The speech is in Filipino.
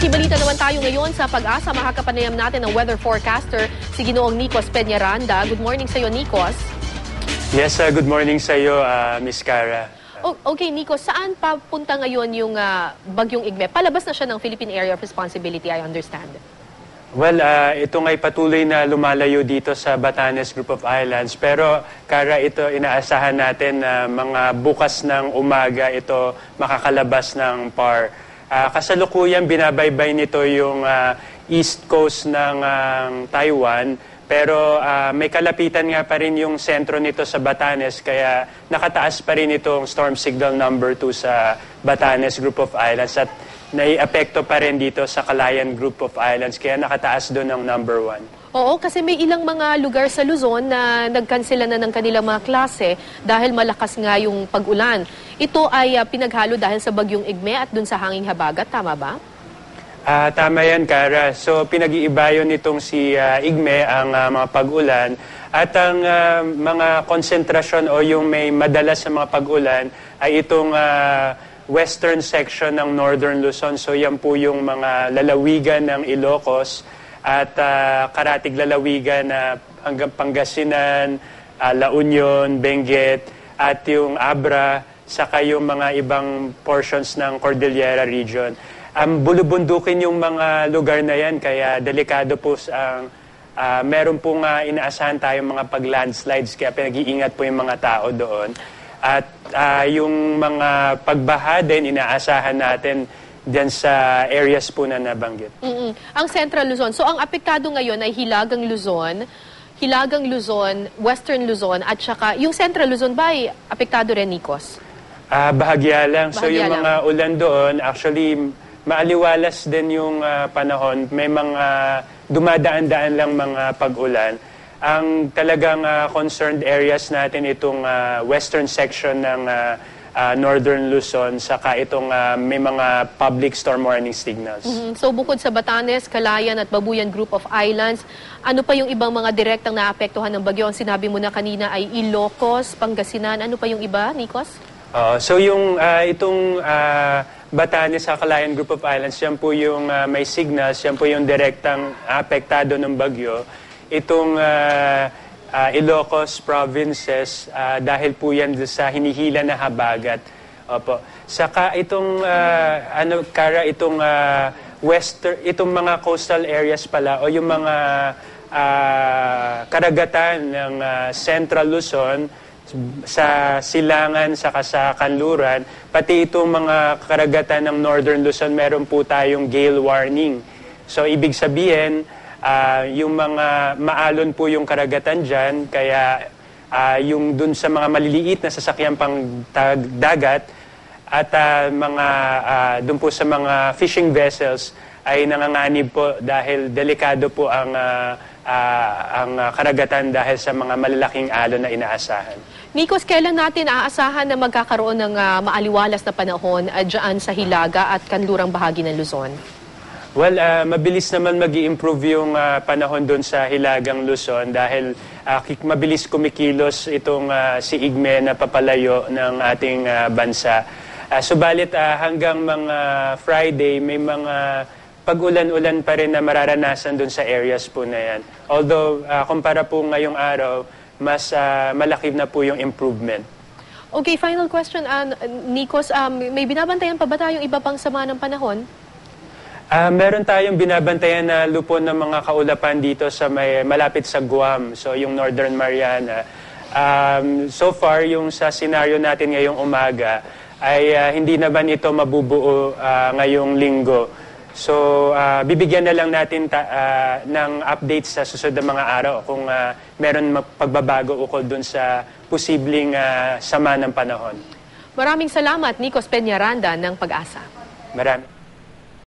Makibalita naman tayo ngayon sa Pag-asa. Makakapanayam natin ang weather forecaster, si Ginoong Nikos Peñaranda. Good morning sa iyo, Nikos. Yes, good morning sa iyo, Miss Cara. Okay, Nikos, saan papunta ngayon yung bagyong Igme? Palabas na siya ng Philippine Area of Responsibility, I understand. Well, ito nga'y patuloy na lumalayo dito sa Batanes Group of Islands. Pero, Cara, ito inaasahan natin na mga bukas ng umaga ito makakalabas ng PAR. Kasalukuyan binabaybay nito yung east coast ng Taiwan, pero may kalapitan nga pa rin yung sentro nito sa Batanes, kaya nakataas pa rin itong storm signal number 2 sa Batanes Group of Islands at naiapekto pa rin dito sa Calayan Group of Islands, kaya nakataas doon ang number 1. Oo, kasi may ilang mga lugar sa Luzon na nagkansela na ng kanilang mga klase dahil malakas nga yung pag-ulan. Ito ay pinaghalo dahil sa bagyong Igme at dun sa hanging habagat, tama ba? Tama yan, Cara. So, pinag-iiba yun nitong si Igme ang mga pag-ulan. At ang mga konsentrasyon o yung may madalas sa mga pag-ulan ay itong western section ng Northern Luzon. So, yan po yung mga lalawigan ng Ilocos at karatig lalawigan na hanggang Pangasinan, La Union, Benguet, at yung Abra, saka yung mga ibang portions ng Cordillera region. Bulubundukin yung mga lugar na yan, kaya delikado po ang meron pong inaasahan tayong mga pag-landslides, kaya pinag-iingat po yung mga tao doon. At yung mga pagbaha din, inaasahan natin diyan sa areas po na nabanggit. Ang Central Luzon. So ang apektado ngayon ay Hilagang Luzon, Western Luzon, at saka yung Central Luzon ba ay apektado rin, Nikos? Bahagya lang. So yung mga ulan doon, actually maaliwalas din yung panahon. May mga dumadaan-daan lang mga pag-ulan. Ang talagang concerned areas natin itong western section ng Northern Luzon, saka itong may mga public storm warning signals. So bukod sa Batanes, Calayan at Babuyan Group of Islands, ano pa yung ibang mga direktang naapektuhan ng bagyo? Ang sinabi mo na kanina ay Ilocos, Pangasinan. Ano pa yung iba, Nikos? So yung itong Batanes sa Calayan Group of Islands, yan po yung may signals, yan po yung direktang apektado ng bagyo. Itong Ilocos provinces, dahil po yan sa hinihila na habagat. Opo. Saka itong Cara, itong itong mga coastal areas pala o yung mga karagatan ng Central Luzon sa Silangan saka sa Kanluran, pati itong mga karagatan ng Northern Luzon, meron po tayong gale warning. So ibig sabihin, yung mga maalon po yung karagatan dyan, kaya yung dun sa mga maliliit na sasakyan pang dagat at dun po sa mga fishing vessels ay nanganganib po dahil delikado po ang karagatan dahil sa mga malalaking alon na inaasahan. Nikos, kailan natin aasahan na magkakaroon ng maaliwalas na panahon dyan sa Hilaga at kanlurang bahagi ng Luzon? Well, mabilis naman mag-i-improve yung panahon doon sa Hilagang Luzon dahil mabilis kumikilos itong si Igme na papalayo ng ating bansa. Subalit hanggang mga Friday, may mga pag-ulan-ulan pa rin na mararanasan doon sa areas po na yan. Although, kumpara po ngayong araw, mas malaki na po yung improvement. Okay, final question, Nikos. May binabantayan pa ba tayong iba pang sama ng panahon? Meron tayong binabantayan na lupon ng mga kaulapan dito sa malapit sa Guam, so yung Northern Mariana. So far, yung sa senaryo natin ngayong umaga, ay hindi naman ito mabubuo ngayong linggo. So, bibigyan na lang natin ng updates sa susunod na mga araw kung meron pagbabago ukol dun sa posibleng sama ng panahon. Maraming salamat, Nikos Peñaranda ng Pag-asa. Maraming.